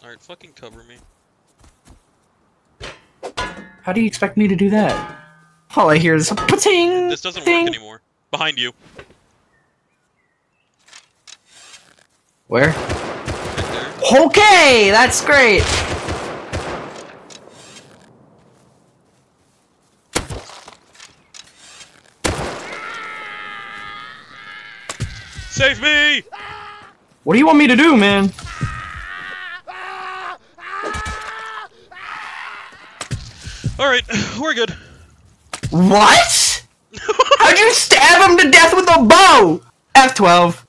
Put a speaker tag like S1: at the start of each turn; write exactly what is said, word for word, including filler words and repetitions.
S1: Alright, fucking cover me.
S2: How do you expect me to do that? All I hear is a pa-ting!
S1: This doesn't
S2: ting.
S1: work anymore. Behind you.
S2: Where?
S1: Right there.
S2: Okay, that's great!
S1: Save me!
S2: What do you want me to do, man?
S1: Alright, we're good.
S2: What? How'd you stab him to death with a bow? F twelve.